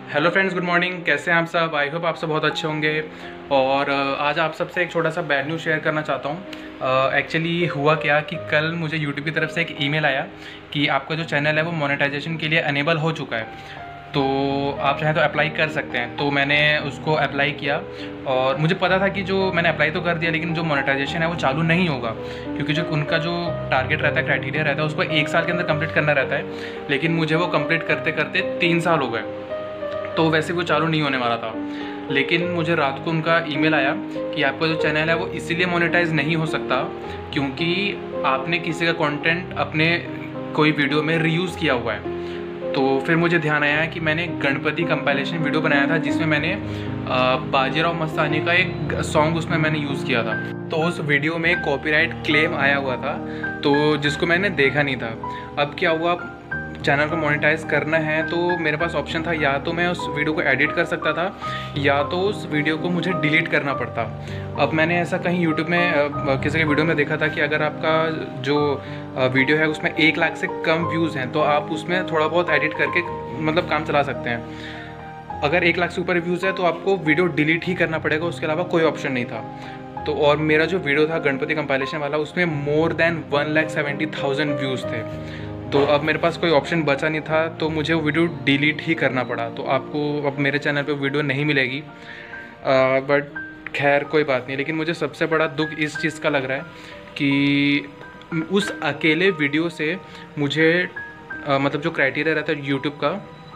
Hello friends, good morning. कैसे हैं आप सब? आई होप आप सब बहुत अच्छे होंगे। और आज आप सबसे एक छोटा सा बैड न्यूज़ शेयर करना चाहता हूँ। एक्चुअली हुआ क्या कि कल मुझे यूट्यूब की तरफ से एक ईमेल आया कि आपका जो चैनल है वो मोनेटाइजेशन के लिए अनेबल हो चुका है, तो आप चाहें तो अप्लाई कर सकते हैं। तो मैंने उसको अप्लाई किया और मुझे पता था कि जो मैंने अप्लाई तो कर दिया, लेकिन जो मोनेटाइजेशन है वो चालू नहीं होगा, क्योंकि जो उनका जो टारगेट रहता है, क्राइटेरिया रहता है, उसको 1 साल के अंदर कंप्लीट करना रहता है। लेकिन मुझे वो कंप्लीट करते करते 3 साल हो गए, तो वैसे वो चालू नहीं होने वाला था। लेकिन मुझे रात को उनका ईमेल आया कि आपका जो चैनल है वो इसीलिए मोनेटाइज नहीं हो सकता क्योंकि आपने किसी का कंटेंट अपने कोई वीडियो में रीयूज़ किया हुआ है। तो फिर मुझे ध्यान आया कि मैंने गणपति कंपाइलेशन वीडियो बनाया था जिसमें मैंने बाजीराव मस्तानी का एक सॉन्ग उसमें मैंने यूज़ किया था। तो उस वीडियो में कॉपीराइट क्लेम आया हुआ था, तो जिसको मैंने देखा नहीं था। अब क्या हुआ, चैनल को मोनेटाइज करना है तो मेरे पास ऑप्शन था, या तो मैं उस वीडियो को एडिट कर सकता था या तो उस वीडियो को मुझे डिलीट करना पड़ता। अब मैंने ऐसा कहीं यूट्यूब में किसी के वीडियो में देखा था कि अगर आपका जो वीडियो है उसमें 1 लाख से कम व्यूज़ हैं तो आप उसमें थोड़ा बहुत एडिट करके मतलब काम चला सकते हैं। अगर 1 लाख से ऊपर व्यूज़ है तो आपको वीडियो डिलीट ही करना पड़ेगा, उसके अलावा कोई ऑप्शन नहीं था। तो और मेरा जो वीडियो था गणपति कंपाइलेशन वाला, उसमें मोर देन 1,70,000 व्यूज़ थे। तो अब मेरे पास कोई ऑप्शन बचा नहीं था, तो मुझे वो वीडियो डिलीट ही करना पड़ा। तो आपको अब मेरे चैनल पे वीडियो नहीं मिलेगी, बट खैर कोई बात नहीं। लेकिन मुझे सबसे बड़ा दुख इस चीज़ का लग रहा है कि उस अकेले वीडियो से मुझे मतलब जो क्राइटेरिया रहता है यूट्यूब का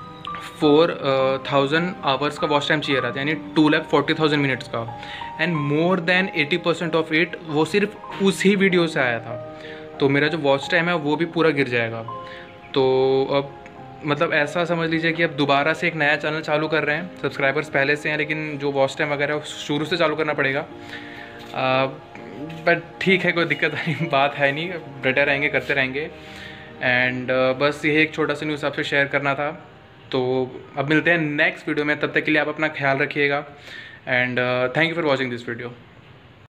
4,000 आवर्स का वॉच टाइम चाहिए रहता है, यानी 2,40,000 मिनट्स का। And more than 80% of it वो सिर्फ उसी वीडियो से आया था। तो मेरा जो वॉच टाइम है वो भी पूरा गिर जाएगा। तो अब मतलब ऐसा समझ लीजिए कि अब दोबारा से एक नया चैनल चालू कर रहे हैं। सब्सक्राइबर्स पहले से हैं, लेकिन जो वॉच टाइम वगैरह शुरू से चालू करना पड़ेगा। बट ठीक है, कोई दिक्कत नहीं, बात है नहीं, डटे रहेंगे, करते रहेंगे। एंड बस यही एक छोटा सा न्यूज़ आपसे शेयर करना था। तो अब मिलते हैं नेक्स्ट वीडियो में, तब तक के लिए आप अपना ख्याल रखिएगा। And thank you for watching this video.